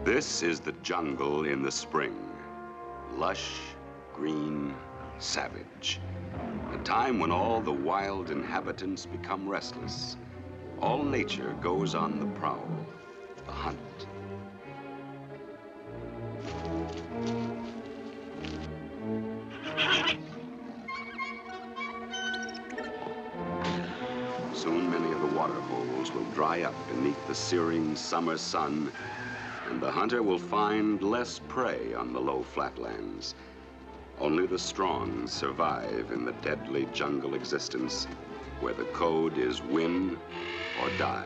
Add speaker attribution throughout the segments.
Speaker 1: This is the jungle in the spring. Lush, green, savage. A time when all the wild inhabitants become restless. All nature goes on the prowl, the hunt. Soon many of the water holes will dry up beneath the searing summer sun, and the hunter will find less prey on the low flatlands. Only the strong survive in the deadly jungle existence where the code is win or die.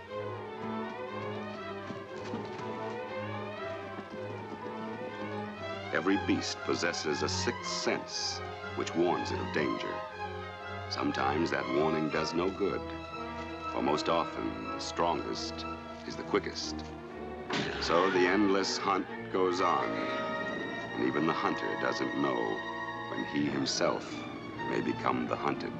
Speaker 1: Every beast possesses a sixth sense which warns it of danger. Sometimes that warning does no good, for most often the strongest is the quickest. So the endless hunt goes on, and even the hunter doesn't know when he himself may become the hunted.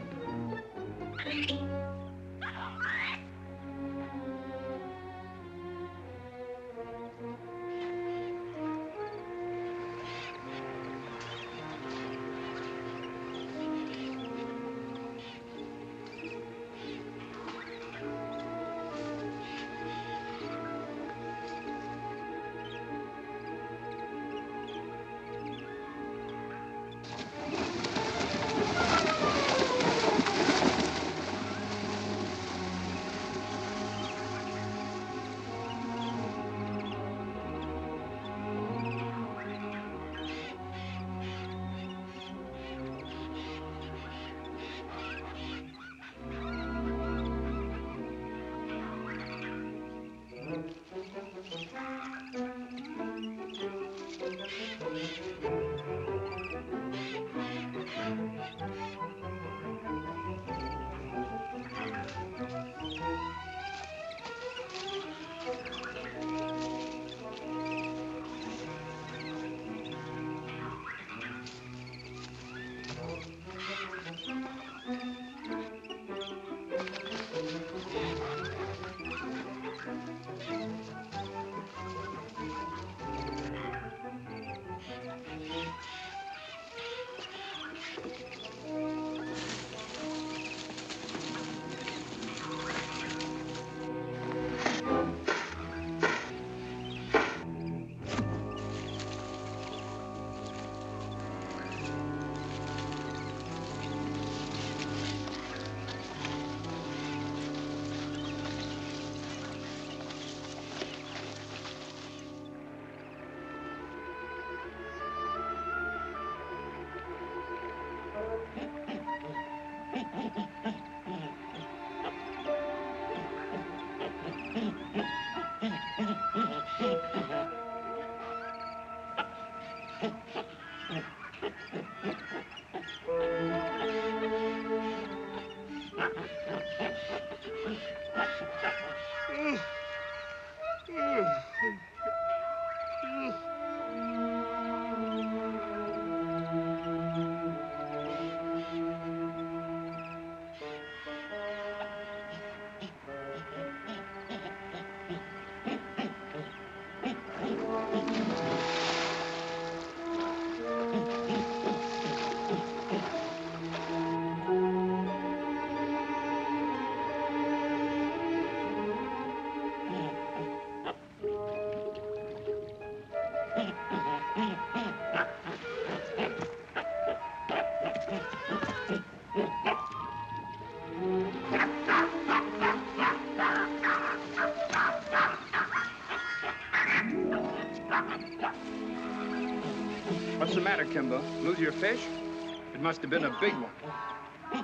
Speaker 2: What's the matter, Kimbo? Lose your fish? It must have been a big one.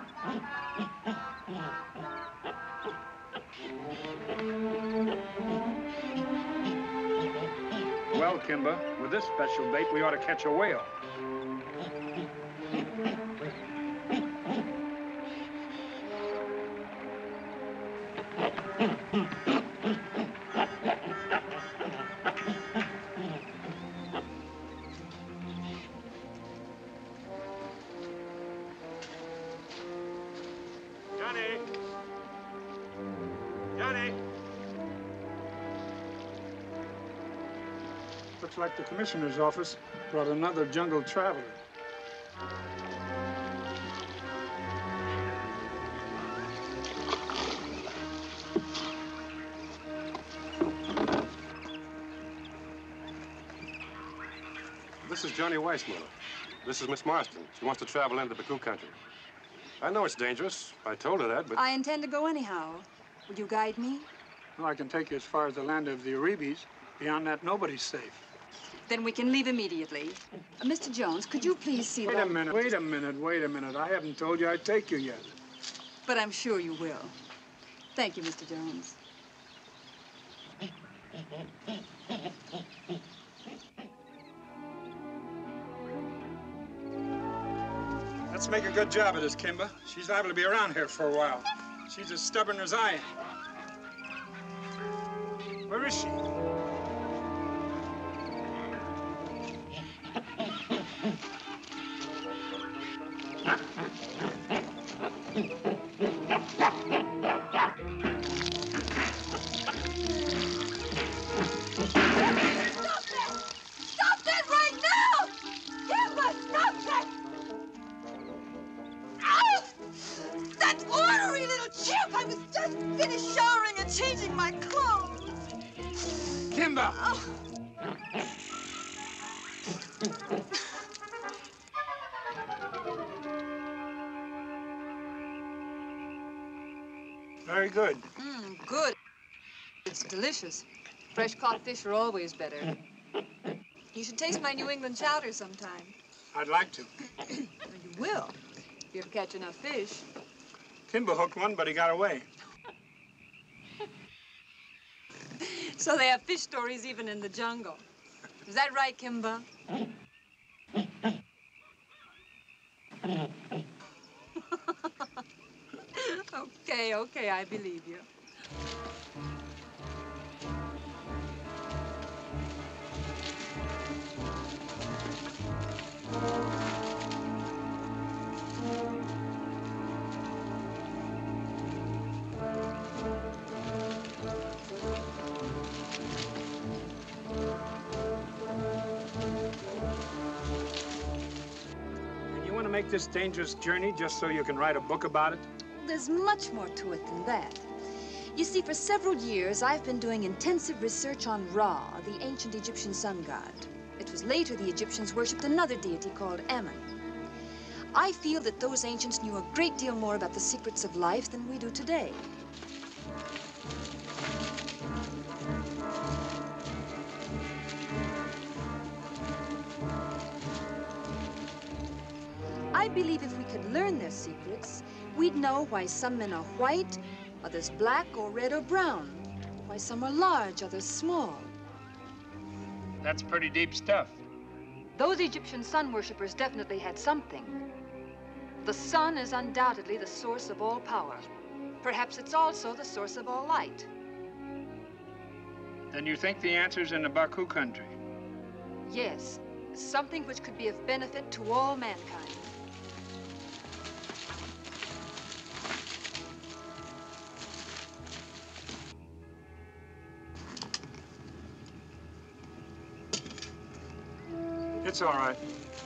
Speaker 2: Well, Kimbo, with this special bait, we ought to catch a whale. Looks like the commissioner's office brought another jungle traveler.
Speaker 3: This is Johnny Weissmuller. This is Miss Marston. She wants to travel into the Baku country. I know it's dangerous. I told her that, but...
Speaker 4: I intend to go anyhow. Will you guide me?
Speaker 2: Well, I can take you as far as the land of the Arabes. Beyond that, nobody's safe.
Speaker 4: Then we can leave immediately. Mr. Jones, could you please see
Speaker 2: Wait a minute. I haven't told you I'd take you yet.
Speaker 4: But I'm sure you will. Thank you, Mr. Jones.
Speaker 2: Let's make a good job of this, Kimba. She's liable to be around here for a while. She's as stubborn as I am. Where is she?
Speaker 4: Stop that right now! Kimba, stop that! Ow! That ornery little chimp! I was just finished showering and changing my clothes.
Speaker 2: Kimba!
Speaker 4: Oh.
Speaker 2: Very good.
Speaker 4: Good. It's delicious. Fresh caught fish are always better. You should taste my New England chowder sometime.
Speaker 2: I'd like to.
Speaker 4: You will, if you ever catch enough fish.
Speaker 2: Kimba hooked one, but he got away.
Speaker 4: So they have fish stories even in the jungle. Is that right, Kimba? Okay, I believe you.
Speaker 2: And you want to make this dangerous journey just so you can write a book about it?
Speaker 4: There's much more to it than that. You see, for several years, I've been doing intensive research on Ra, the ancient Egyptian sun god. It was later the Egyptians worshipped another deity called Ammon. I feel that those ancients knew a great deal more about the secrets of life than we do today. I believe if we could learn their secrets, we'd know why some men are white, others black or red or brown, why some are large, others small.
Speaker 2: That's pretty deep stuff.
Speaker 4: Those Egyptian sun worshippers definitely had something. The sun is undoubtedly the source of all power. Perhaps it's also the source of all light.
Speaker 2: Then you think the answer's in the Baku country?
Speaker 4: Yes, something which could be of benefit to all mankind.
Speaker 2: It's all right.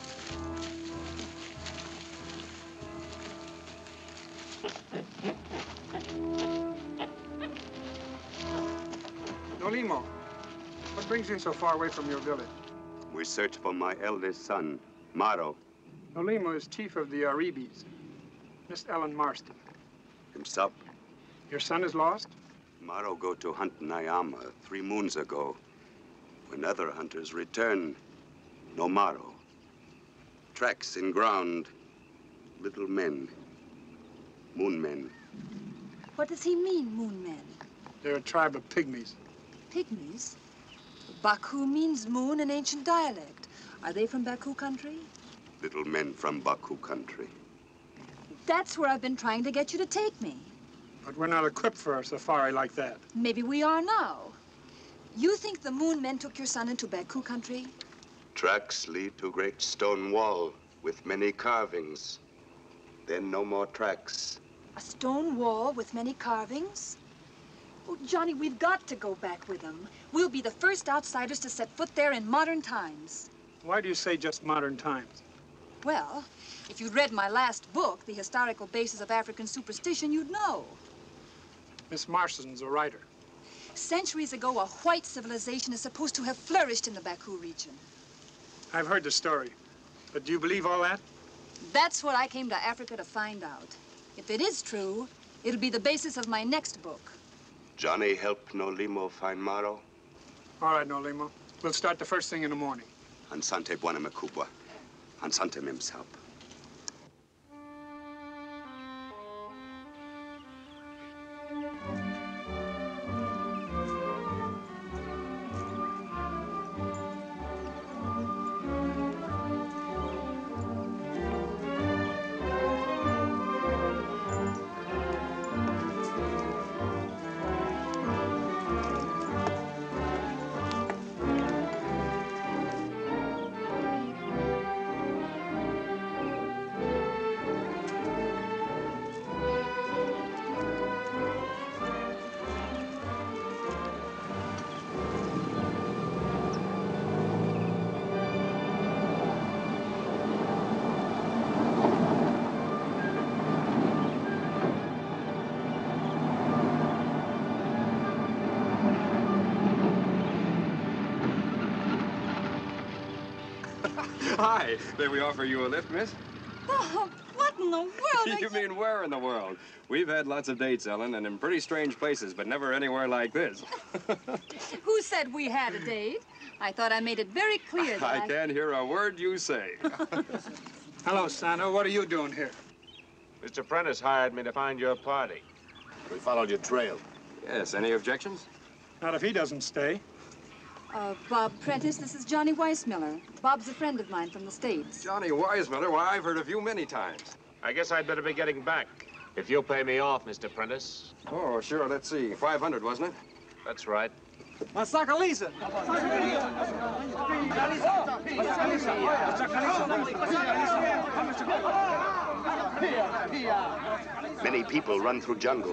Speaker 2: Nolimo, what brings you so far away from your village?
Speaker 1: We search for my eldest son, Maro.
Speaker 2: Nolimo is chief of the Arabes. Miss Ellen Marston.
Speaker 1: Himself.
Speaker 2: Your son is lost?
Speaker 1: Maro go to hunt Nyama 3 moons ago. When other hunters return, no Maro. Tracks in ground. Little men. Moon men.
Speaker 4: What does he mean, moon men?
Speaker 2: They're a tribe of pygmies.
Speaker 4: Pygmies? Baku means moon in ancient dialect. Are they from Baku country?
Speaker 1: Little men from Baku country.
Speaker 4: That's where I've been trying to get you to take me.
Speaker 2: But we're not equipped for a safari like that.
Speaker 4: Maybe we are now. You think the moon men took your son into Baku country?
Speaker 1: Tracks lead to great stone wall with many carvings. Then no more tracks.
Speaker 4: A stone wall with many carvings? Oh, Johnny, we've got to go back with them. We'll be the first outsiders to set foot there in modern times.
Speaker 2: Why do you say just modern times?
Speaker 4: Well, if you'd read my last book, The Historical Basis of African Superstition, you'd know.
Speaker 2: Miss Marston's a writer.
Speaker 4: Centuries ago, a white civilization is supposed to have flourished in the Baku region.
Speaker 2: I've heard the story. But do you believe all that?
Speaker 4: That's what I came to Africa to find out. If it is true, it'll be the basis of my next book.
Speaker 1: Johnny help no limo find Maro.
Speaker 2: All right, no limo. We'll start the first thing in the morning.
Speaker 1: Ansante buena mekubwa. Ansante mims help.
Speaker 3: Hi. May we offer you a lift, miss?
Speaker 4: Bob, what in the world?
Speaker 3: You mean where in the world? We've had lots of dates, Ellen, and in pretty strange places, but never anywhere like this.
Speaker 4: Who said we had a date? I thought I made it very clear that
Speaker 3: I can't hear a word you say.
Speaker 2: Hello, Santa. What are you doing here?
Speaker 5: Mr. Prentice hired me to find your party.
Speaker 6: We followed your trail.
Speaker 3: Yes, any objections?
Speaker 2: Not if he doesn't stay.
Speaker 4: Bob Prentice, this is Johnny Weissmuller. Bob's a friend of mine from the States.
Speaker 3: Johnny Weissmuller? Why, I've heard of you many times.
Speaker 5: I guess I'd better be getting back. If you'll pay me off, Mr. Prentice.
Speaker 3: Oh, sure. Let's see. 500, wasn't it?
Speaker 5: That's right.
Speaker 2: Masakaliza!
Speaker 1: Many people run through jungle.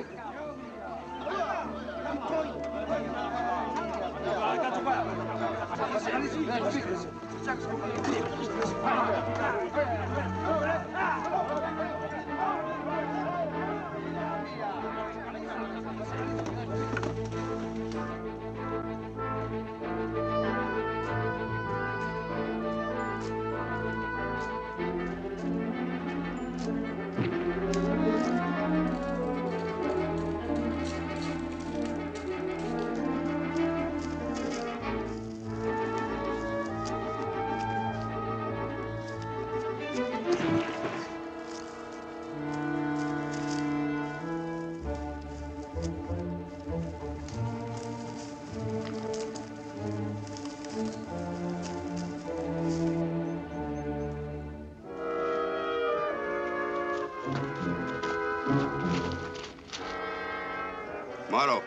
Speaker 1: Maro.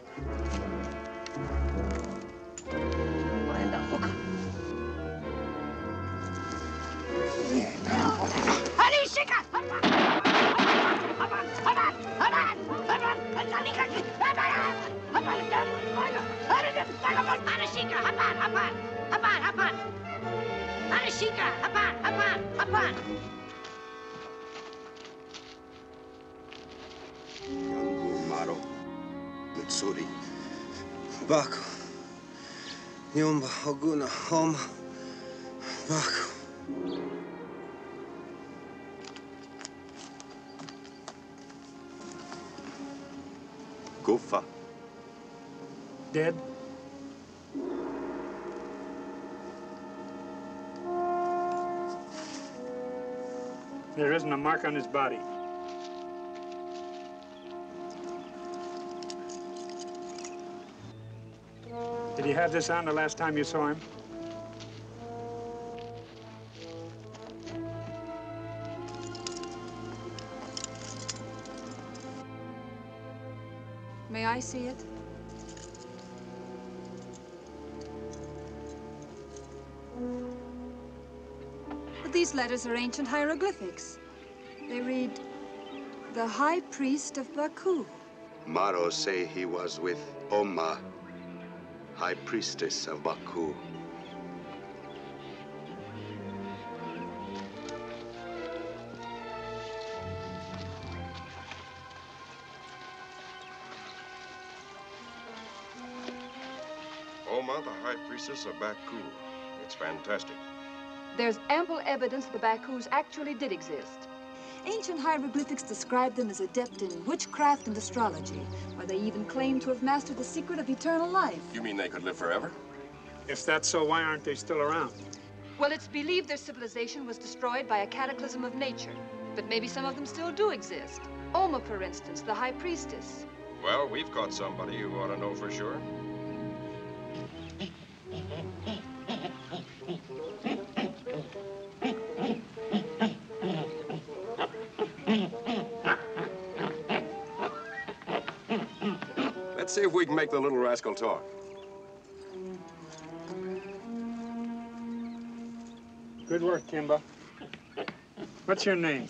Speaker 1: Maro. Mitsuri.
Speaker 7: Baku. Nyumba, Oguna, Homa. Baku.
Speaker 1: Gufa.
Speaker 2: Dead? There isn't a mark on his body. Did he have this on the last time you saw him?
Speaker 4: May I see it? But these letters are ancient hieroglyphics. They read, "The High Priest of Baku."
Speaker 1: Maro say he was with Oma, high priestess of Baku.
Speaker 3: Oma, the high priestess of Baku. It's fantastic.
Speaker 4: There's ample evidence the Bakus actually did exist. Ancient hieroglyphics describe them as adept in witchcraft and astrology, where they even claim to have mastered the secret of eternal life.
Speaker 3: You mean they could live forever?
Speaker 2: If that's so, why aren't they still around?
Speaker 4: Well, it's believed their civilization was destroyed by a cataclysm of nature, but maybe some of them still do exist. Oma, for instance, the high priestess.
Speaker 3: Well, we've got somebody who ought to know for sure. Let's see if we can make the little rascal talk.
Speaker 2: Good work, Kimba. What's your name?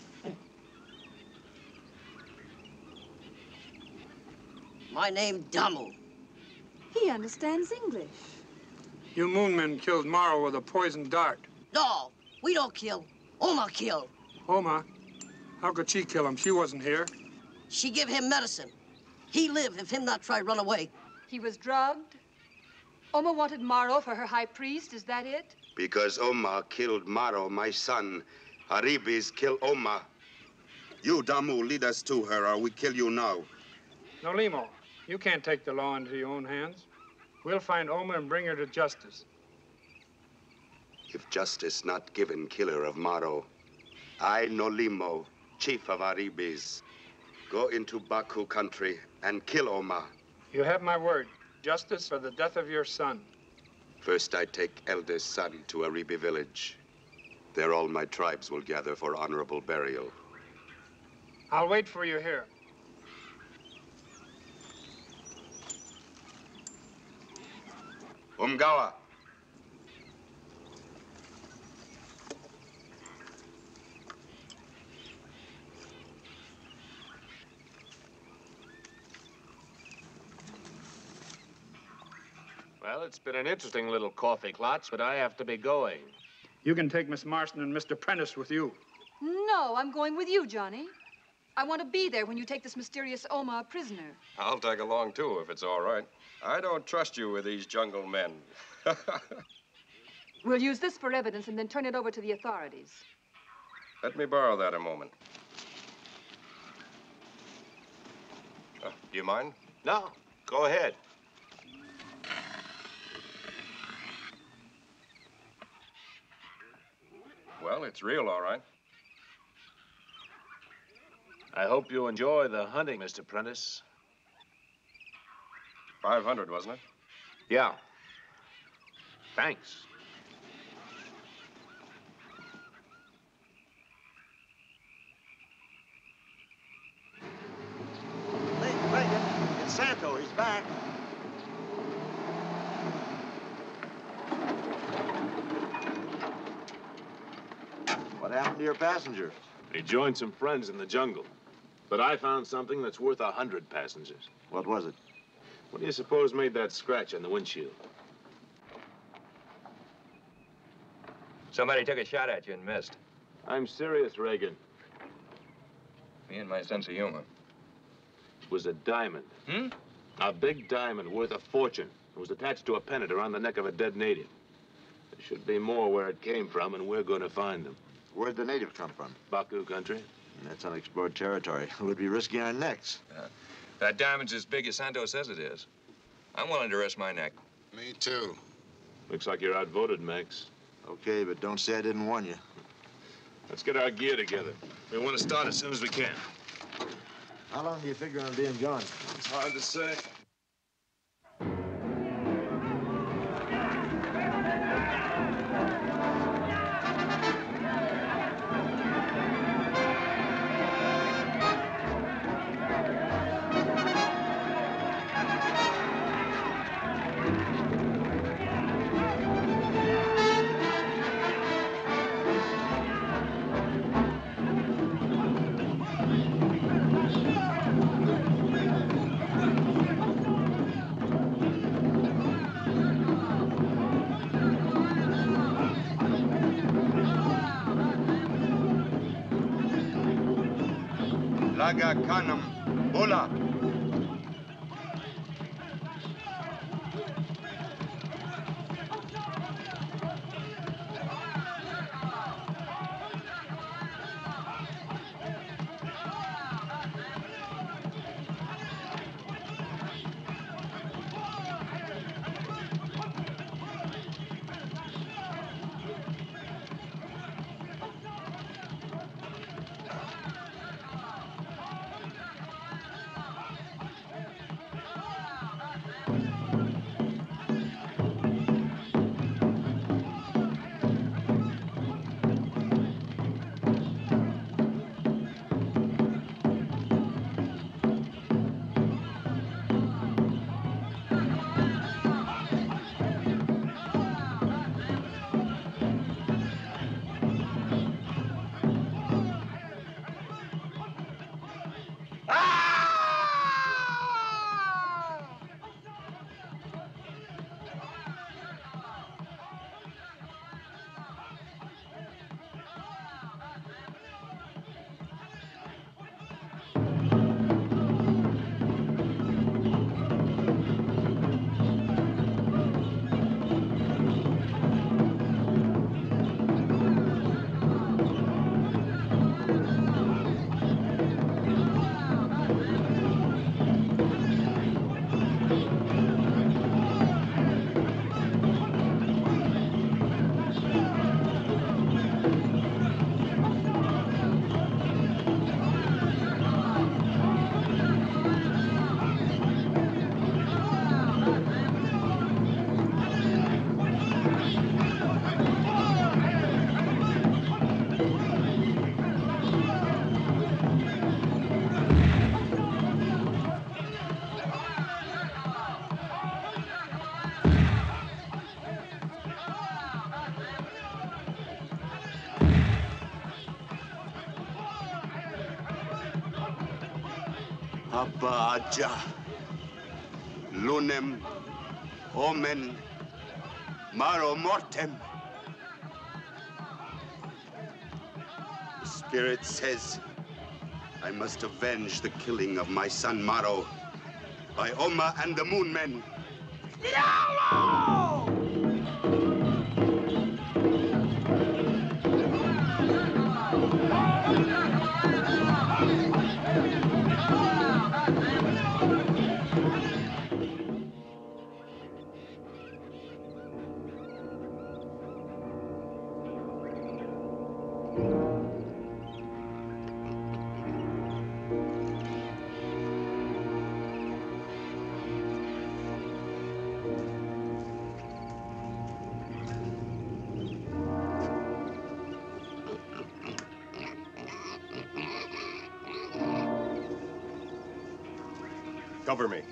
Speaker 8: My name, Damu.
Speaker 4: He understands English.
Speaker 2: You moonmen killed Maro with a poisoned dart.
Speaker 8: No, we don't kill. Oma kill.
Speaker 2: Oma? How could she kill him? She wasn't here.
Speaker 8: She give him medicine. He live if him not try run away.
Speaker 4: He was drugged? Oma wanted Maro for her high priest, is that it?
Speaker 1: Because Oma killed Maro, my son. Haribis kill Oma. You, Damu, lead us to her, or we kill you now.
Speaker 2: No, Limo, you can't take the law into your own hands. We'll find Oma and bring her to justice.
Speaker 1: If justice not given killer of Maro, I, Nolimo, chief of Haribis, go into Baku country and kill Oma.
Speaker 2: You have my word. Justice for the death of your son.
Speaker 1: First, I take eldest son to Aribi village. There all my tribes will gather for honorable burial.
Speaker 2: I'll wait for you here.
Speaker 1: Umgawa.
Speaker 5: Well, it's been an interesting little coffee klotz, but I have to be going.
Speaker 2: You can take Miss Marston and Mr. Prentice with you.
Speaker 4: No, I'm going with you, Johnny. I want to be there when you take this mysterious Oma prisoner.
Speaker 3: I'll tag along, too, if it's all right. I don't trust you with these jungle men.
Speaker 4: We'll use this for evidence and then turn it over to the authorities.
Speaker 3: Let me borrow that a moment. Do you mind?
Speaker 5: No, go ahead.
Speaker 3: Well, it's real, all right.
Speaker 5: I hope you enjoy the hunting, Mr. Prentice.
Speaker 3: 500, wasn't it?
Speaker 5: Yeah. Thanks.
Speaker 9: Wait, it's Santo. He's back. What happened to your passenger?
Speaker 5: He joined some friends in the jungle. But I found something that's worth 100 passengers.
Speaker 9: What was it?
Speaker 5: What do you suppose made that scratch on the windshield?
Speaker 10: Somebody took a shot at you and missed.
Speaker 5: I'm serious, Reagan.
Speaker 10: Me and my sense of humor.
Speaker 5: It was a diamond. A big diamond worth a fortune. It was attached to a pennant around the neck of a dead native. There should be more where it came from, and we're going to find them.
Speaker 9: Where'd the native come from?
Speaker 5: Baku country.
Speaker 9: That's unexplored territory. It would be risking our necks.
Speaker 10: That diamond's as big as Santo says it is. I'm willing to risk my neck.
Speaker 6: Me too.
Speaker 5: Looks like you're outvoted, Max.
Speaker 9: Okay, but don't say I didn't warn you.
Speaker 5: Let's get our gear together. We want to start as soon as we can.
Speaker 9: How long do you figure on being gone?
Speaker 5: It's hard to say.
Speaker 1: Daga Kanam Bula. Abba Aja, Lunem, Omen, Maro Mortem. The spirit says I must avenge the killing of my son Maro by Oma and the Moon Men. Yellow!
Speaker 3: Cover me.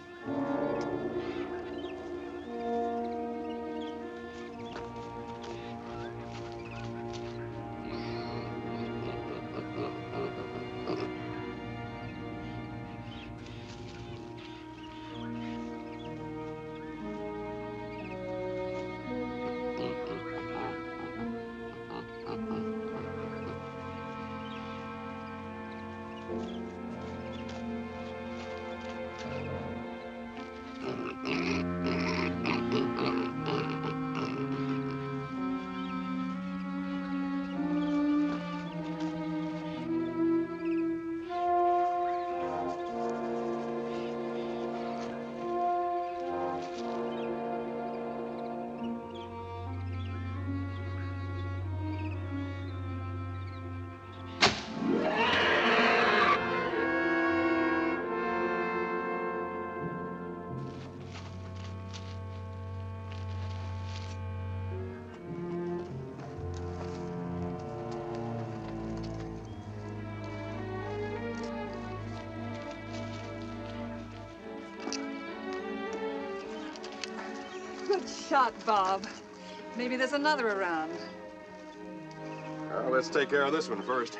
Speaker 11: Good shot, Bob. Maybe there's another around.
Speaker 3: Well, let's take care of this one first.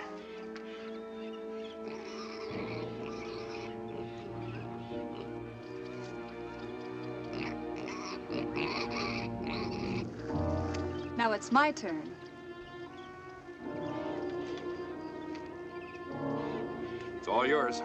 Speaker 11: Now it's my turn.
Speaker 3: It's all all yours.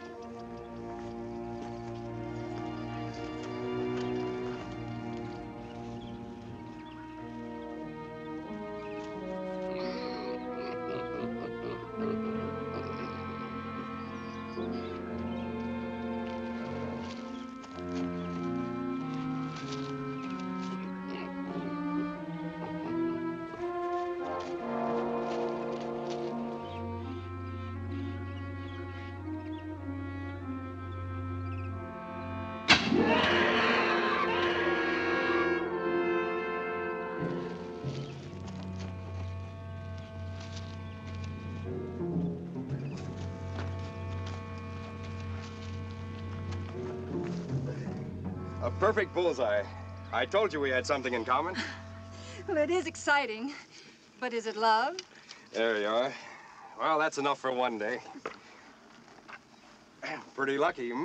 Speaker 3: A perfect bullseye. I told you we had something in common.
Speaker 11: Well, it is exciting. But is it love?
Speaker 3: There you are. Well, that's enough for one day. Pretty lucky, hmm?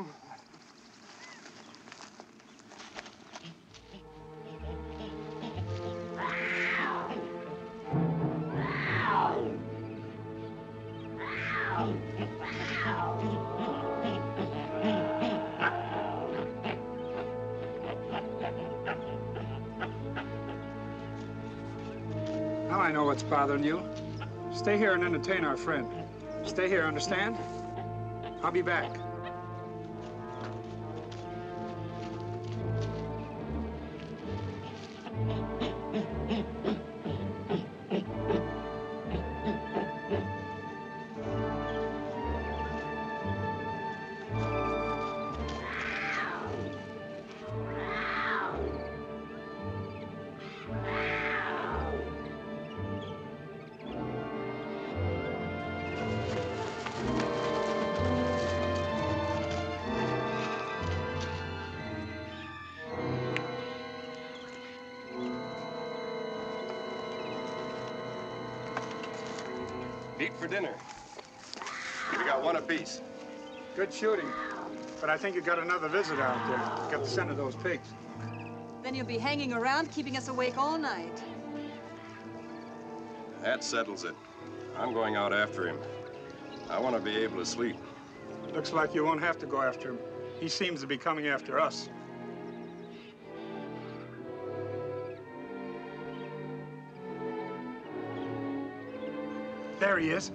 Speaker 2: Now I know what's bothering you. Stay here and entertain our friend. Stay here, understand? I'll be back.
Speaker 3: Meat for dinner. We got one apiece.
Speaker 2: Good shooting. But I think you got another visitor out there. Got the scent of those pigs.
Speaker 11: Then you'll be hanging around, keeping us awake all night.
Speaker 3: That settles it. I'm going out after him. I want to be able to sleep.
Speaker 2: Looks like you won't have to go after him. He seems to be coming after us. There he is.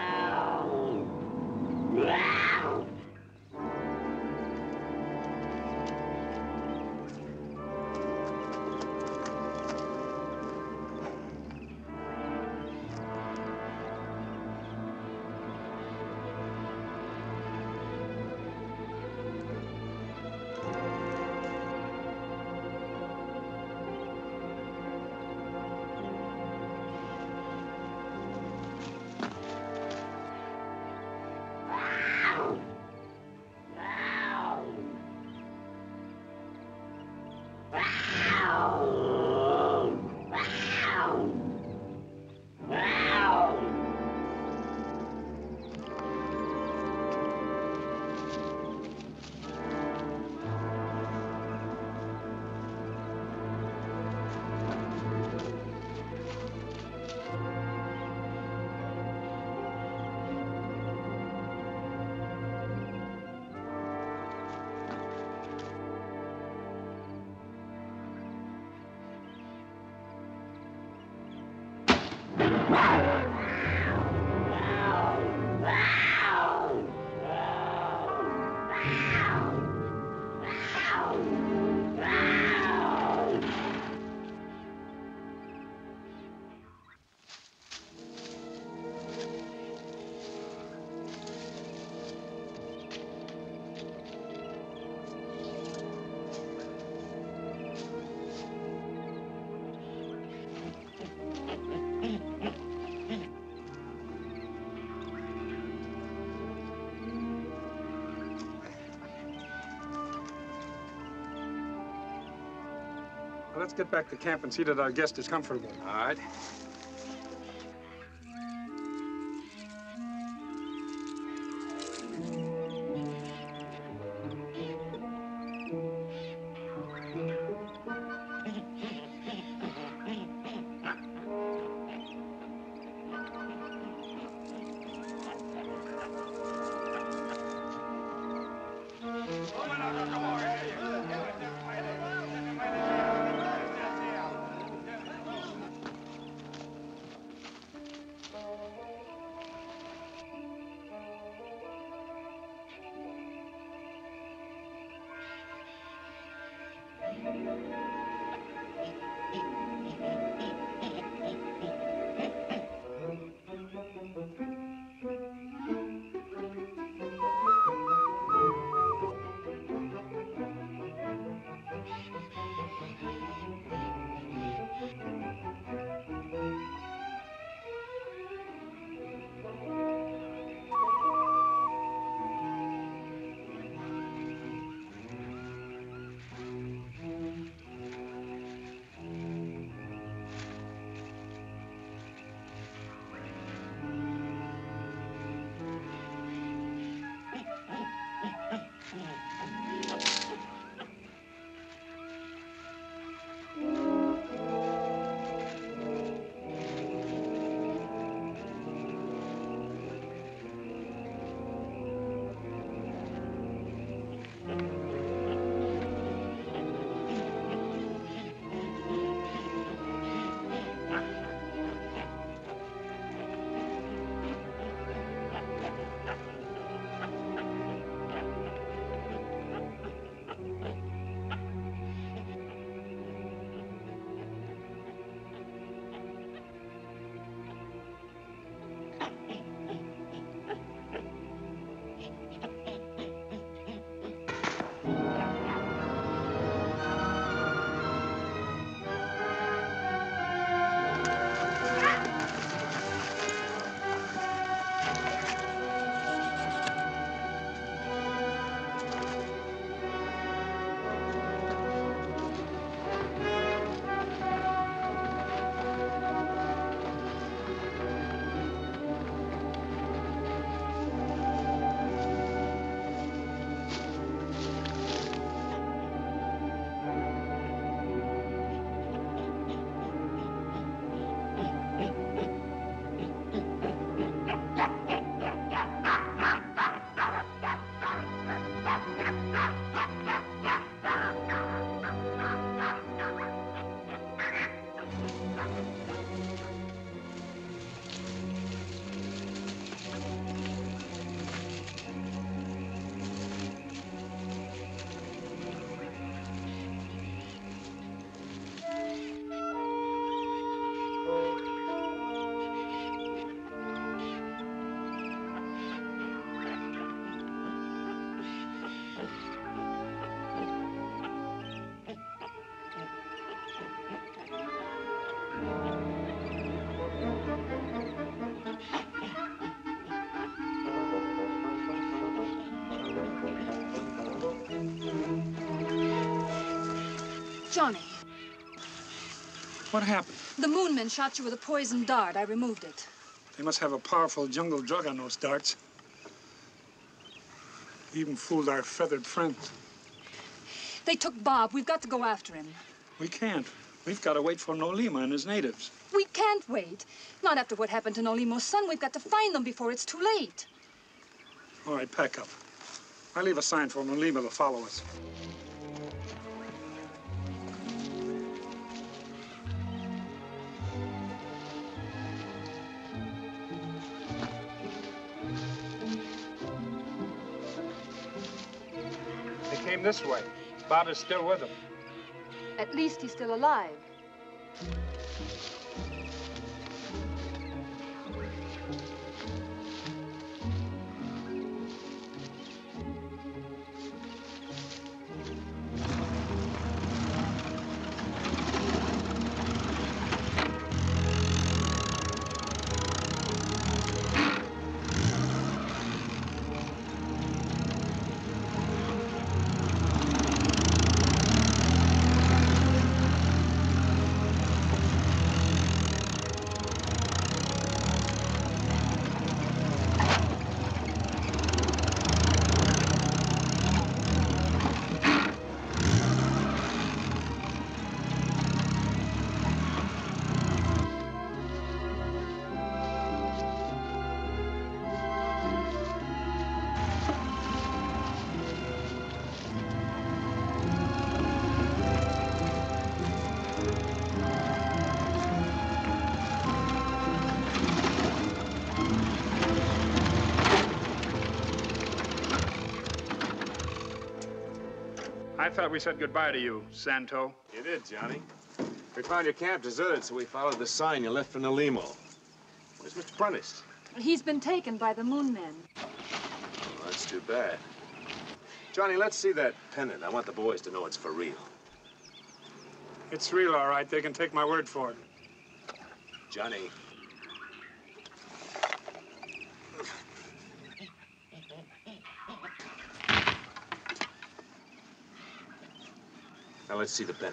Speaker 2: Well, let's get back to camp and see that our guest is comfortable.
Speaker 3: All right.
Speaker 11: Johnny,
Speaker 2: What happened?
Speaker 11: the Moonmen shot you with a poisoned dart. I removed it.
Speaker 2: They must have a powerful jungle drug on those darts. Even fooled our feathered friends.
Speaker 11: They took Bob. We've got to go after him.
Speaker 2: We can't. We've got to wait for Nolima and his natives.
Speaker 11: We can't wait. Not after what happened to Nolimo's son. We've got to find them before it's too late.
Speaker 2: All right, pack up. I'll leave a sign for Nolima to follow us. They came this way. Bob is still with them.
Speaker 11: At least he's still alive.
Speaker 2: I thought we said goodbye to you, Santo.
Speaker 5: You did, Johnny. We found your camp deserted, so we followed the sign you left from the limo. Where's Mr. Prentice?
Speaker 11: He's been taken by the Moon Men.
Speaker 5: Oh, that's too bad. Johnny, let's see that pennant. I want the boys to know it's for real.
Speaker 2: It's real, all right. They can take my word for it.
Speaker 5: Johnny. Now let's see the pennant.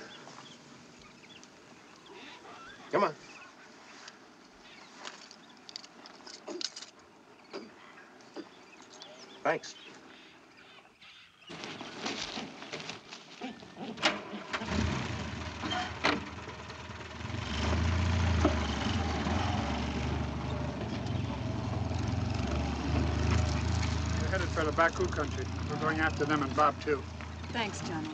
Speaker 5: Come on. Thanks.
Speaker 2: We're headed for the Baku country. We're going after them and Bob, too.
Speaker 11: Thanks, Johnny.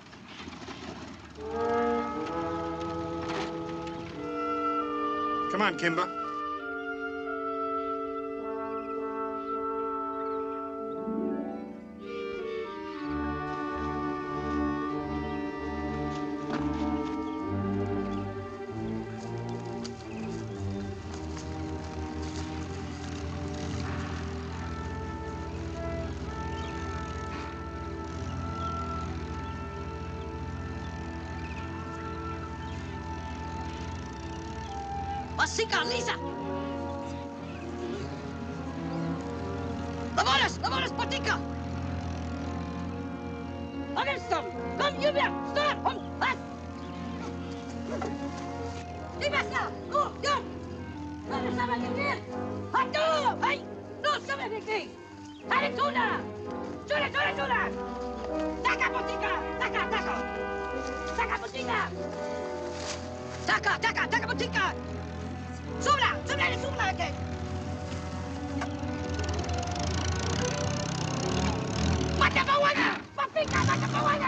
Speaker 2: Come on, Kimba.
Speaker 8: Masika, Lisa! Lavores, patika! Anderson, kom, Julia, stop, kom, vas! Libasa, go, Jan! Kom, sama dengan Hatu, hai! No, sama dengan Hari tuna! Tuna! Taka patika, taka! Taka patika! Taka patika! Subla, okay. Mata bawana! Papika, mata bawana!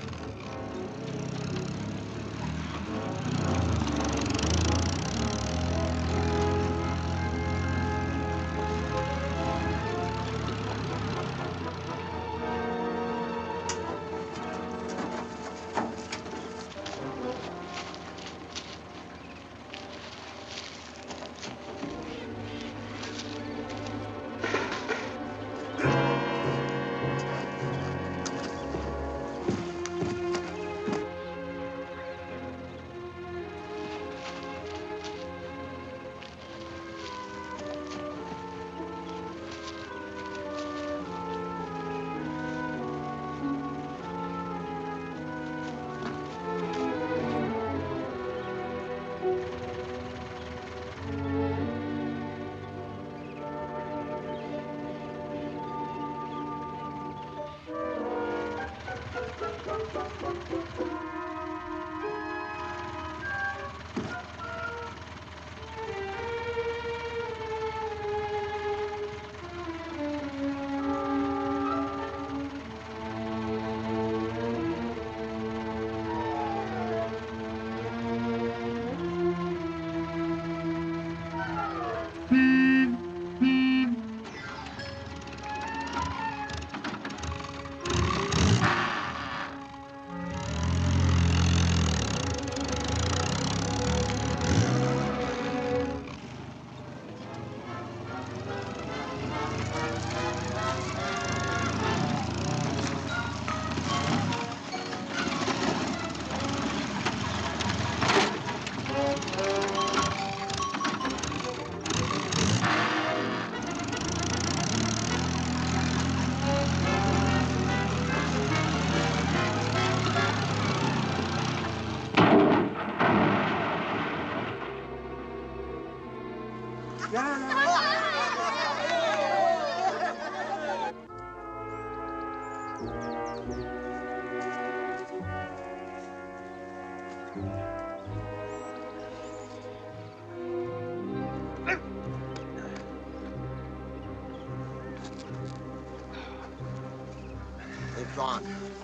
Speaker 9: They've gone.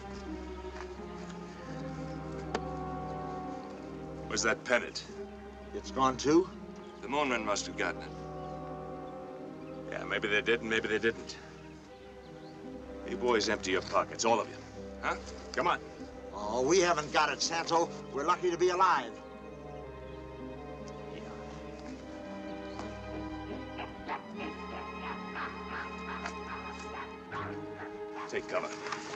Speaker 10: Where's that pennant?
Speaker 9: It's gone too?
Speaker 10: The Moon Men must have gotten it. Yeah, maybe they did and maybe they didn't. You boys empty your pockets, all of you. Huh? Come on.
Speaker 9: Oh, we haven't got it, Santo. We're lucky to be alive.
Speaker 5: Take cover.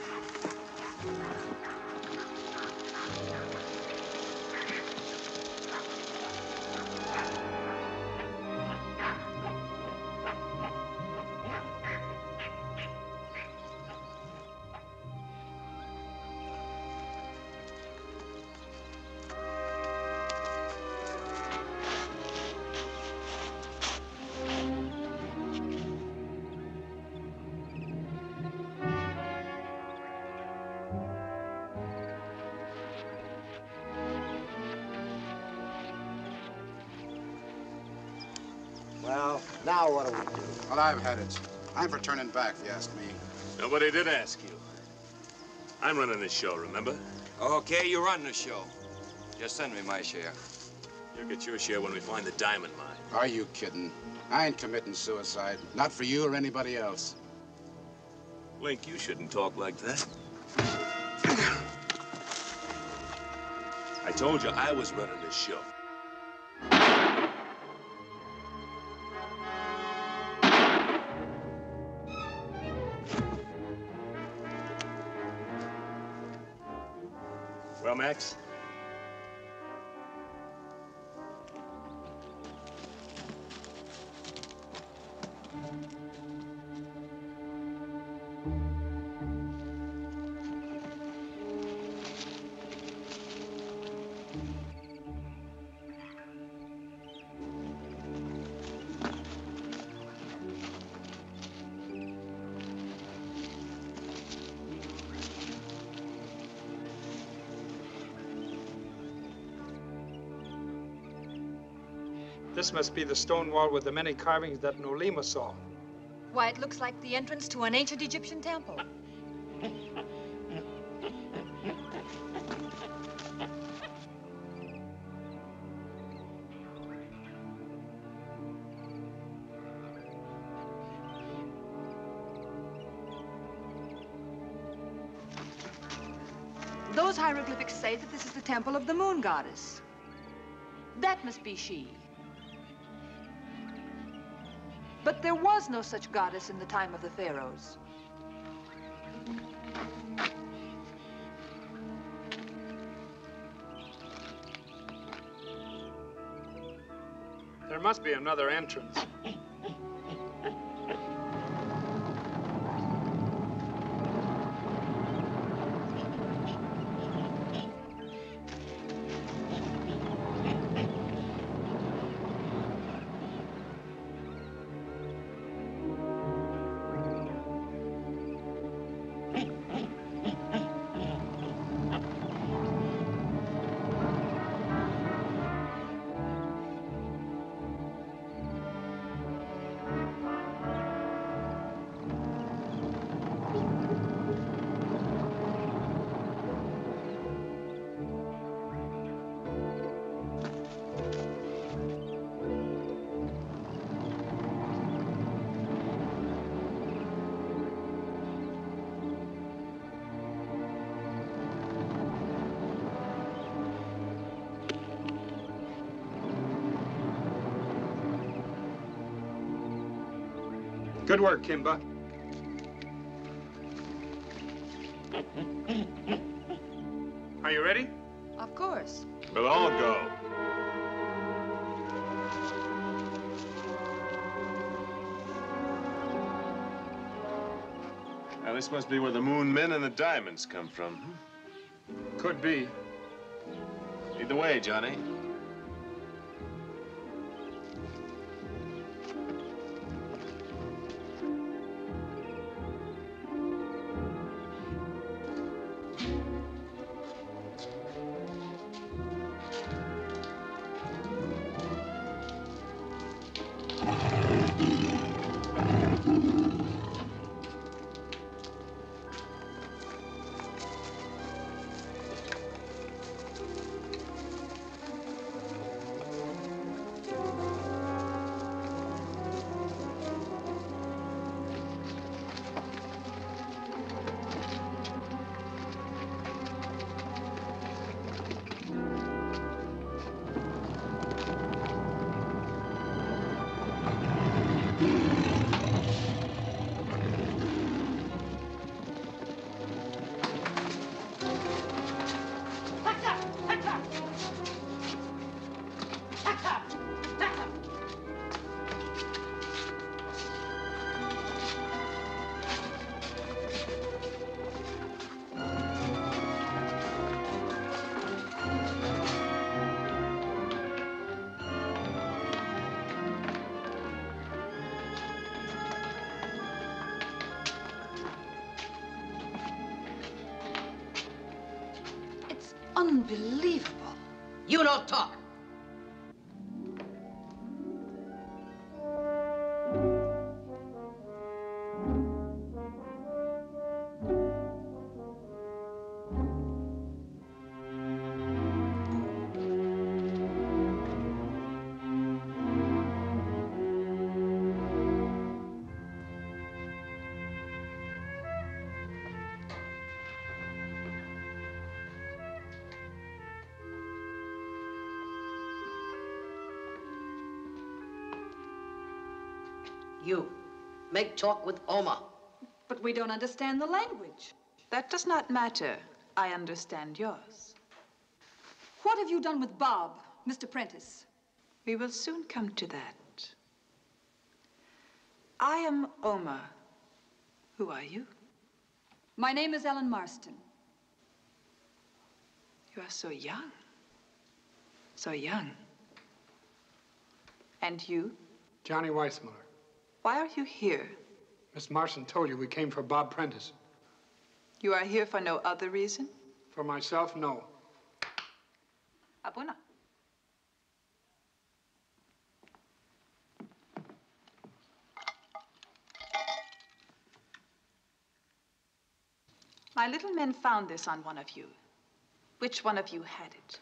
Speaker 9: Well, now what do we do?
Speaker 12: Well, I've had it. I'm for turning back, if you ask me.
Speaker 5: Nobody did ask you. I'm running this show, remember?
Speaker 10: Okay, you run the show. Just send me my share.
Speaker 5: You'll get your share when we find the diamond mine.
Speaker 12: Are you kidding? I ain't committing suicide. Not for you or anybody else.
Speaker 5: Link, you shouldn't talk like that. I told you I was running this show. Well, Max?
Speaker 2: This must be the stone wall with the many carvings that Nolima saw.
Speaker 4: Why, it looks like the entrance to an ancient Egyptian temple. Those hieroglyphics say that this is the temple of the moon goddess. That must be she. But there was no such goddess in the time of the pharaohs.
Speaker 2: There must be another entrance. Good work, Kimba. Are you ready?
Speaker 4: Of course.
Speaker 5: We'll all go. Now, this must be where the moon men and the diamonds come from.
Speaker 2: Could be.
Speaker 5: Lead the way, Johnny.
Speaker 4: unbelievable.
Speaker 8: You don't talk. You make talk with Oma.
Speaker 11: But we don't understand the language.
Speaker 13: That does not matter. I understand yours.
Speaker 11: What have you done with Bob, Mr. Prentice?
Speaker 13: We will soon come to that. I am Oma. Who are you?
Speaker 11: My name is Ellen Marston.
Speaker 13: You are so young. So young. And you?
Speaker 2: Johnny Weissmuller.
Speaker 13: Why are you here?
Speaker 2: Miss Marston told you we came for Bob Prentice.
Speaker 13: You are here for no other reason?
Speaker 2: For myself, no.
Speaker 13: Abuna. My little men found this on one of you. Which one of you had it?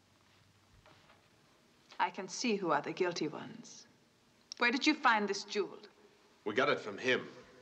Speaker 13: I can see who are the guilty ones. Where did you find this jewel?
Speaker 5: We got it from him.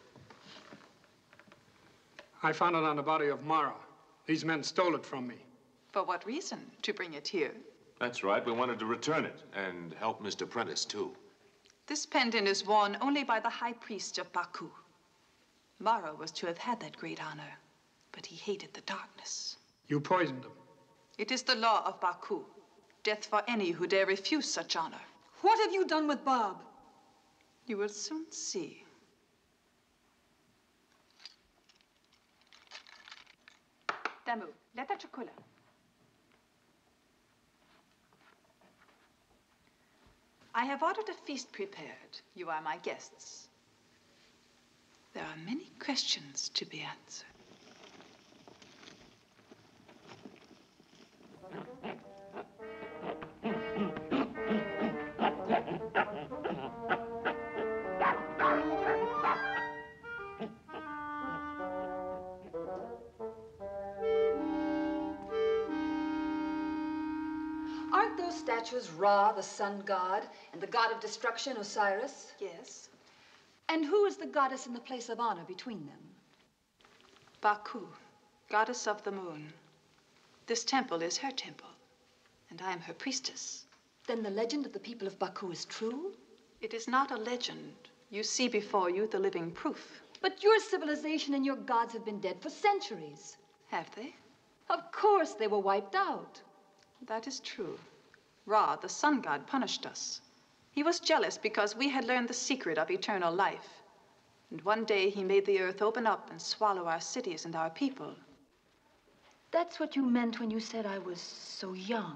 Speaker 2: I found it on the body of Mara. These men stole it from me.
Speaker 13: For what reason? To bring it here?
Speaker 5: That's right. We wanted to return it and help Mr. Prentice, too.
Speaker 13: This pendant is worn only by the high priest of Baku. Mara was to have had that great honor, but he hated the darkness.
Speaker 2: You poisoned him.
Speaker 13: It is the law of Baku. Death for any who dare refuse such honor.
Speaker 11: What have you done with Bob?
Speaker 13: You will soon see. Damu, leta chakula. I have ordered a feast prepared. You are my guests. There are many questions to be answered.
Speaker 4: Aren't those statues Ra, the sun god, and the god of destruction, Osiris?
Speaker 13: Yes.
Speaker 4: And who is the goddess in the place of honor between them?
Speaker 13: Baku, goddess of the moon. This temple is her temple, and I am her priestess.
Speaker 4: Then the legend of the people of Baku is true?
Speaker 13: It is not a legend. You see before you the living proof.
Speaker 4: But your civilization and your gods have been dead for centuries.
Speaker 13: Have they?
Speaker 4: Of course, they were wiped out.
Speaker 13: That is true. Ra, the sun god, punished us. He was jealous because we had learned the secret of eternal life. And one day he made the earth open up and swallow our cities and our people.
Speaker 4: That's what you meant when you said I was so young.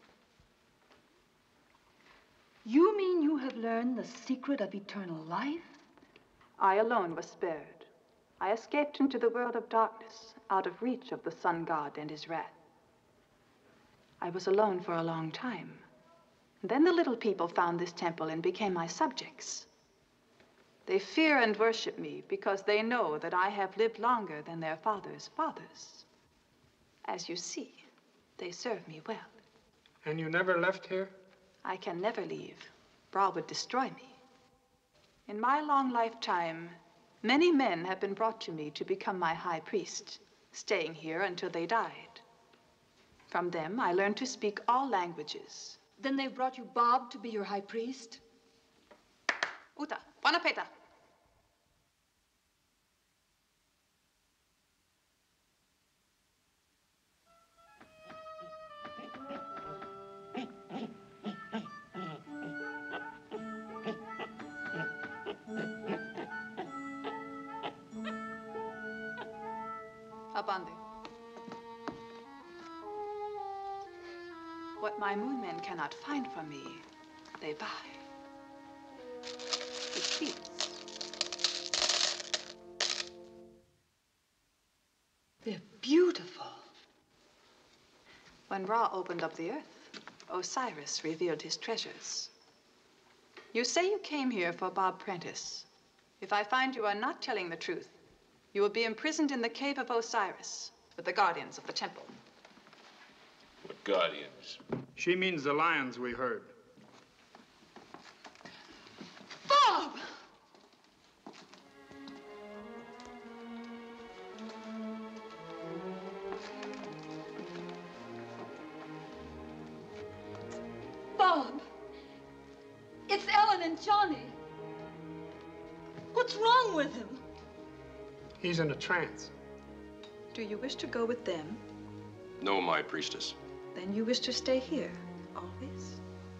Speaker 4: You mean you have learned the secret of eternal life?
Speaker 13: I alone was spared. I escaped into the world of darkness, out of reach of the sun god and his wrath. I was alone for a long time. Then the little people found this temple and became my subjects. They fear and worship me because they know that I have lived longer than their fathers' fathers. As you see, they serve me well.
Speaker 2: And you never left here?
Speaker 13: I can never leave. Bra would destroy me. In my long lifetime, many men have been brought to me to become my high priest, staying here until they died. From them, I learned to speak all languages.
Speaker 4: Then they brought you Bob to be your high priest?
Speaker 13: Uta, Wanapeta. Abande. What my moon men cannot find for me, they buy. It feeds.
Speaker 4: They're beautiful.
Speaker 13: When Ra opened up the earth, Osiris revealed his treasures. You say you came here for Bob Prentice. If I find you are not telling the truth, you will be imprisoned in the cave of Osiris with the guardians of the temple.
Speaker 5: What guardians?
Speaker 2: She means the lions we heard.
Speaker 11: Bob! Bob! It's Ellen and Johnny. What's wrong with him?
Speaker 2: He's in a trance.
Speaker 13: Do you wish to go with them?
Speaker 3: No, my priestess.
Speaker 13: Then you wish to stay here, always?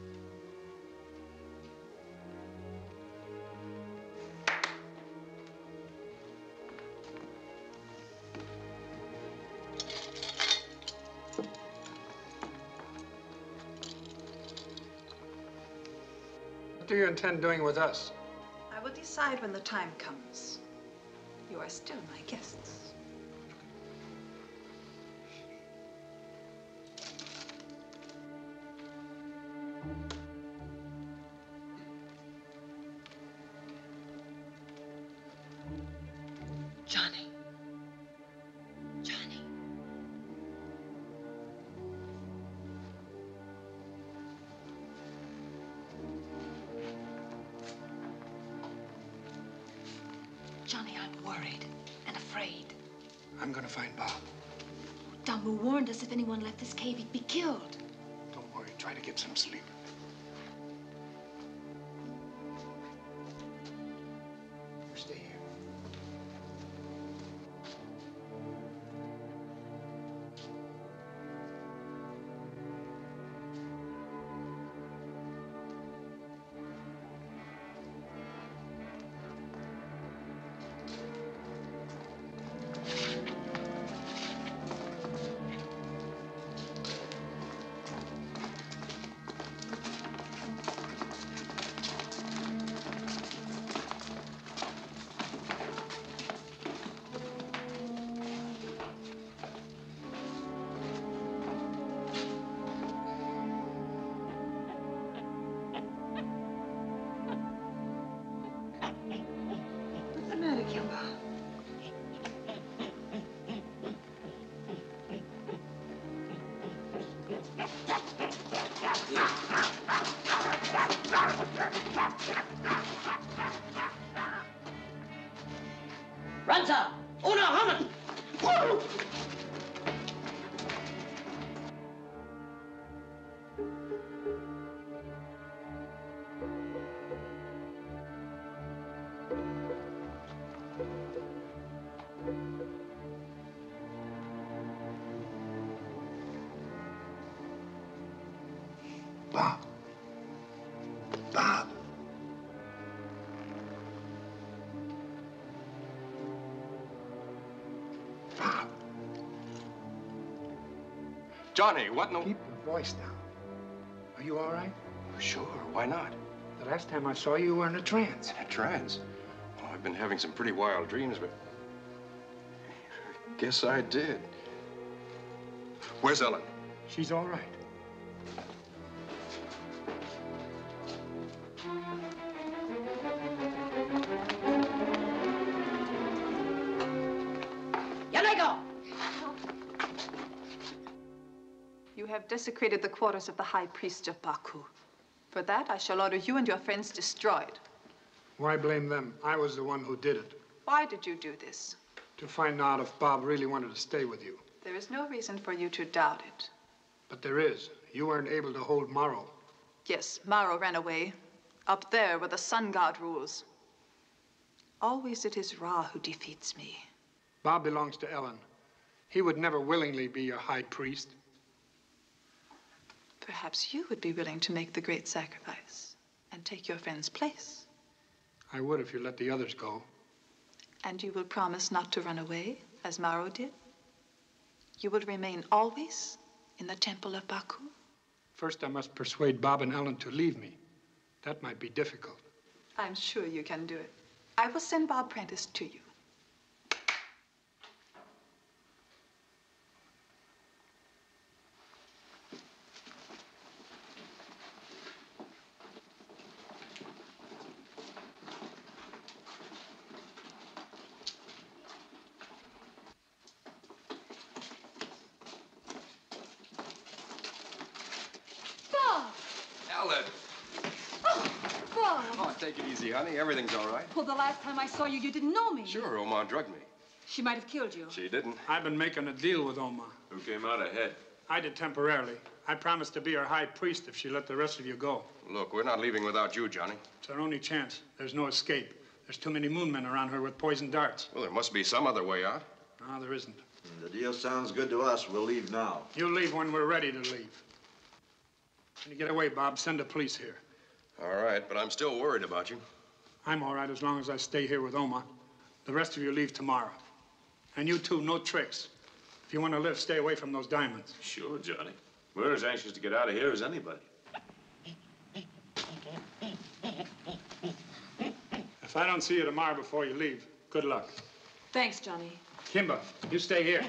Speaker 2: What do you intend doing with us?
Speaker 13: I will decide when the time comes. You are still my guests.
Speaker 8: Johnny. Johnny. Johnny, I'm worried and afraid.
Speaker 2: I'm gonna find Bob.
Speaker 4: Dumbo warned us if anyone left this cave, he'd be killed.
Speaker 2: Don't worry, try to get some sleep. Stay here.
Speaker 8: Ranza! Una Hammond! Whoa!
Speaker 2: Bob. Bob. Bob.
Speaker 3: Johnny, what in the...
Speaker 2: Keep your voice down. Are you all right?
Speaker 3: Sure, why not?
Speaker 2: The last time I saw you, you were in a trance.
Speaker 3: In a trance? Well, I've been having some pretty wild dreams, but... I guess I did. Where's Ellen?
Speaker 2: She's all right.
Speaker 13: You have desecrated the quarters of the High Priest of Baku. For that, I shall order you and your friends destroyed.
Speaker 2: Why blame them? I was the one who did it.
Speaker 13: Why did you do this?
Speaker 2: To find out if Bob really wanted to stay with you.
Speaker 13: There is no reason for you to doubt it.
Speaker 2: But there is. You weren't able to hold Morrow.
Speaker 13: Yes, Maro ran away. Up there where the sun god rules. Always it is Ra who defeats me.
Speaker 2: Bob belongs to Ellen. He would never willingly be your high priest.
Speaker 13: Perhaps you would be willing to make the great sacrifice and take your friend's place.
Speaker 2: I would if you let the others go.
Speaker 13: And you will promise not to run away, as Maro did? You will remain always in the temple of Baku?
Speaker 2: First, I must persuade Bob and Ellen to leave me. That might be difficult.
Speaker 13: I'm sure you can do it. I will send Bob Prentice to you.
Speaker 3: take it easy, honey. Everything's all right.
Speaker 11: Well, the last time I saw you, you didn't know me.
Speaker 3: Sure, Omar drugged me.
Speaker 11: She might have killed you.
Speaker 3: She didn't.
Speaker 2: I've been making a deal with Oma.
Speaker 5: Who came out ahead?
Speaker 2: I did temporarily. I promised to be her high priest if she let the rest of you go.
Speaker 3: Look, we're not leaving without you, Johnny.
Speaker 2: It's our only chance. There's no escape. There's too many moon men around her with poisoned darts.
Speaker 3: Well, there must be some other way out.
Speaker 2: No, there isn't.
Speaker 9: The deal sounds good to us. We'll leave now.
Speaker 2: You leave when we're ready to leave. When you get away, Bob, send the police here.
Speaker 3: All right, but I'm still worried about you.
Speaker 2: I'm all right as long as I stay here with Oma. The rest of you leave tomorrow. And you too, no tricks. If you want to live, stay away from those diamonds.
Speaker 5: Sure, Johnny. We're as anxious to get out of here as anybody.
Speaker 2: If I don't see you tomorrow before you leave, good luck.
Speaker 11: Thanks, Johnny.
Speaker 2: Kimba, you stay here.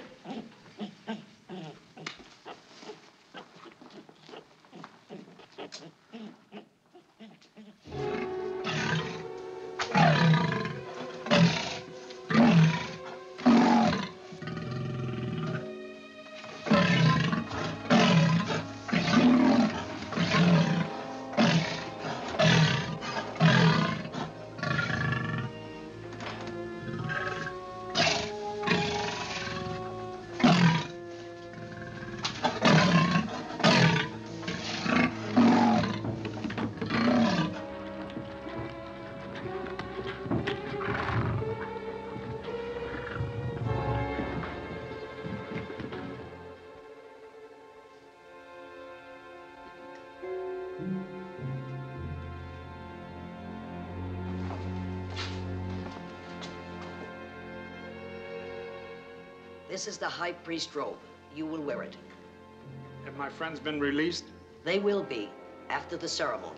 Speaker 8: This is the high priest robe. You will wear it.
Speaker 2: Have my friends been released?
Speaker 8: They will be after the ceremony.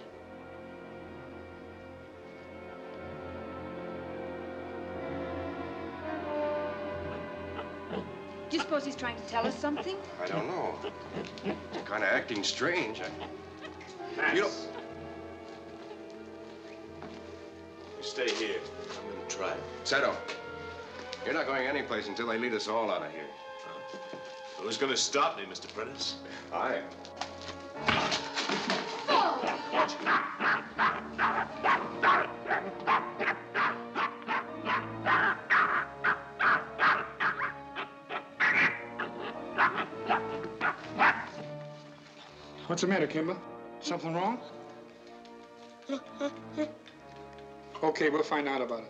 Speaker 4: Do you suppose he's trying to tell us something?
Speaker 3: I don't know. You're kind of acting strange. You don't...
Speaker 5: You stay here. I'm going to try it.
Speaker 3: Seto, you're not going anyplace until they lead us all out of here.
Speaker 5: Who's going to stop me, Mr. Prentice?
Speaker 3: I am.
Speaker 2: What's the matter, Kimba? Something wrong? Okay, we'll find out about it.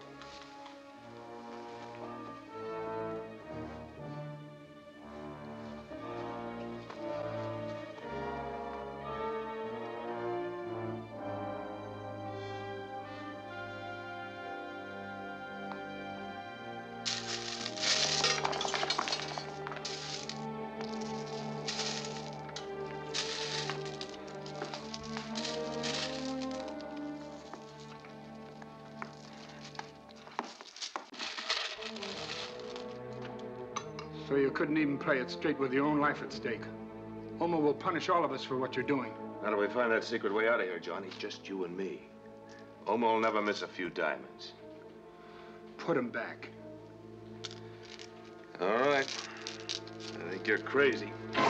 Speaker 2: So you couldn't even play it straight with your own life at stake. Oma will punish all of us for what you're doing.
Speaker 5: How do we find that secret way out of here, Johnny? Just you and me. Oma will never miss a few diamonds.
Speaker 2: Put him back.
Speaker 5: All right. I think you're crazy.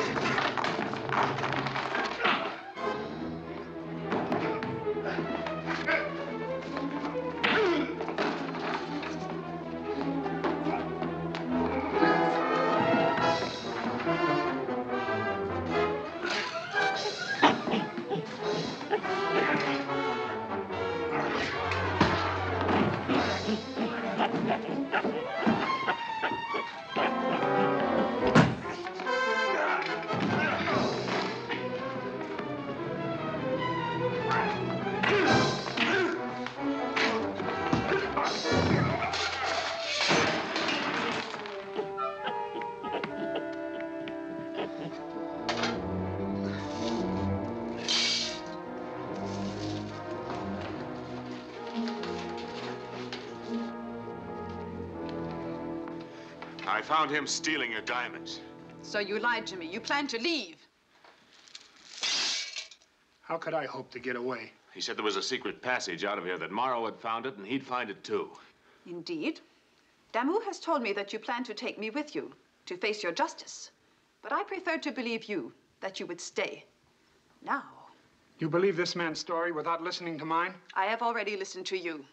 Speaker 5: I found him stealing your diamonds.
Speaker 13: So you lied to me. You planned to leave.
Speaker 2: How could I hope to get away?
Speaker 5: He said there was a secret passage out of here, that Morrow had found it, and he'd find it too.
Speaker 13: Indeed. Damu has told me that you plan to take me with you to face your justice. But I prefer to believe you, that you would stay. Now,
Speaker 2: You believe this man's story without listening to mine?
Speaker 13: I have already listened to you.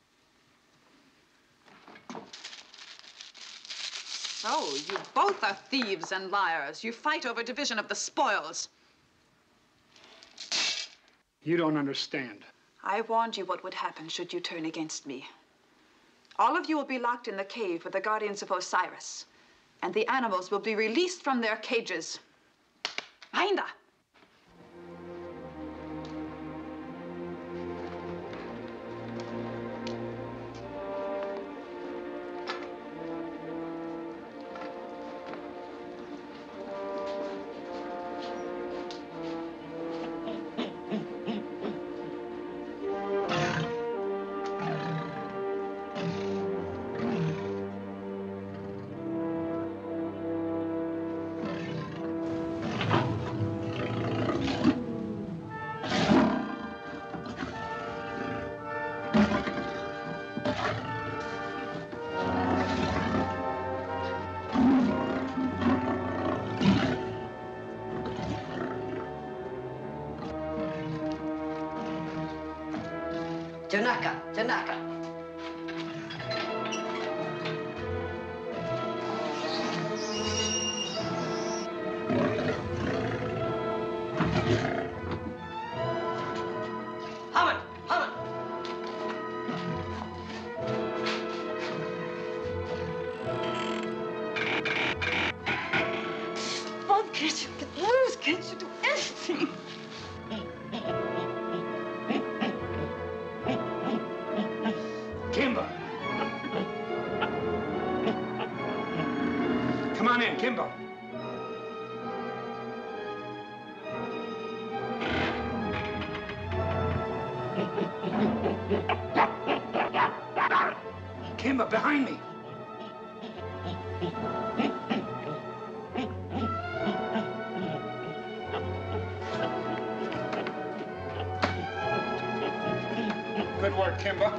Speaker 13: So, you both are thieves and liars. You fight over division of the spoils.
Speaker 2: You don't understand.
Speaker 13: I warned you what would happen should you turn against me. All of you will be locked in the cave with the guardians of Osiris, and the animals will be released from their cages. Ainda!
Speaker 8: Tanaka. Hammond!
Speaker 11: Bob, can't you get loose? Can't you do anything?
Speaker 2: Kimba! Come on in, Kimba. Kimba, behind me. Good work, Kimba.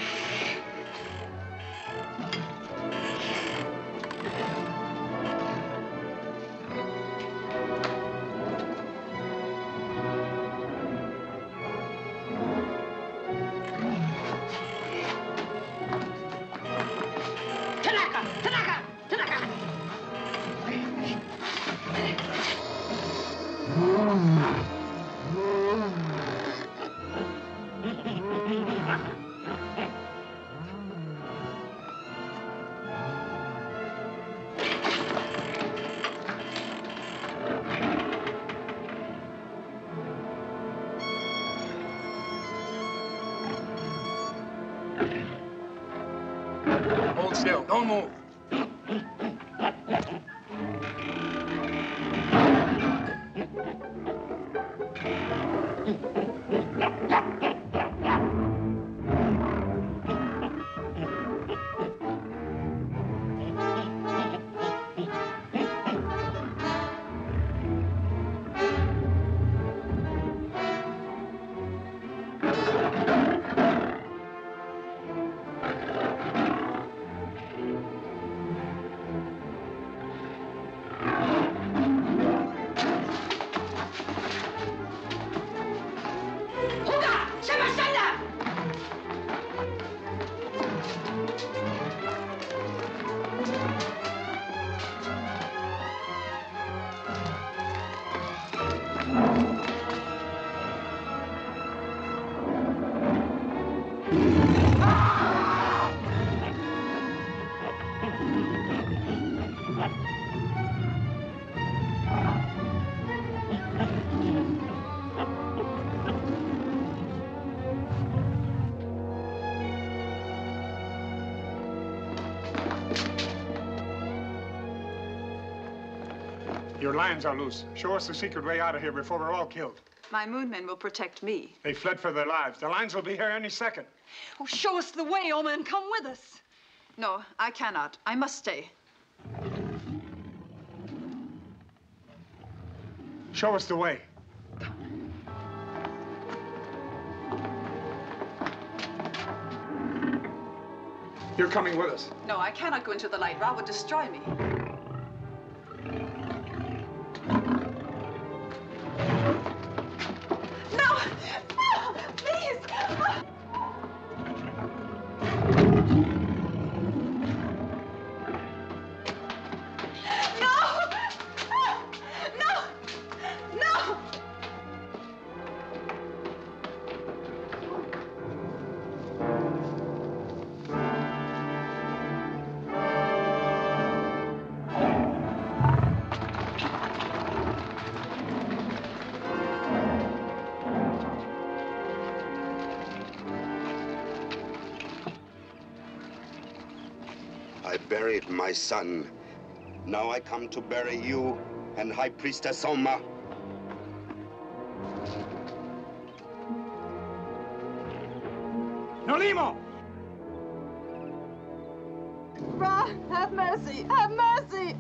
Speaker 2: Hold still. Don't move. Your lions are loose. Show us the secret way out of here before we're all killed.
Speaker 13: My moonmen will protect me.
Speaker 2: They fled for their lives. The lions will be here any second.
Speaker 11: Oh, show us the way, Oma, and come with us.
Speaker 13: No, I cannot. I must stay.
Speaker 2: Show us the way. You're coming with us.
Speaker 13: No, I cannot go into the light. Ra would destroy me. No!
Speaker 14: No! Please! No! No! No!
Speaker 1: I buried my son. Now I come to bury you and High Priestess Oma.
Speaker 2: Nolimo!
Speaker 14: Ra, have mercy! Have mercy!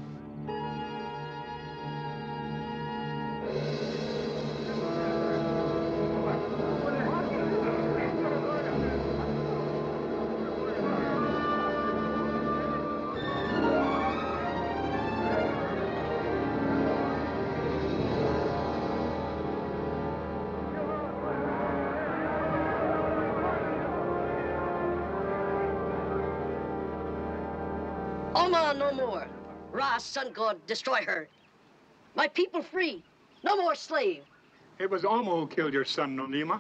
Speaker 8: Oma no more. Ra, sun god, destroy her. My people free. No more slave.
Speaker 2: It was Oma who killed your son, Nolima.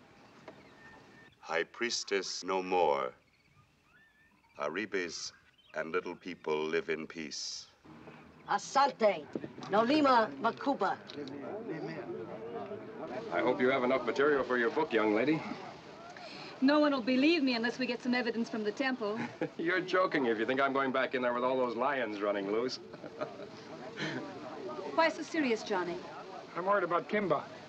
Speaker 1: High Priestess no more. Aribes and little people live in peace.
Speaker 8: Asante. Nolima Makuba.
Speaker 3: I hope you have enough material for your book, young lady.
Speaker 11: No one will believe me unless we get some evidence from the temple.
Speaker 3: You're joking if you think I'm going back in there with all those lions running loose.
Speaker 11: Why so serious, Johnny?
Speaker 2: I'm worried about Kimba.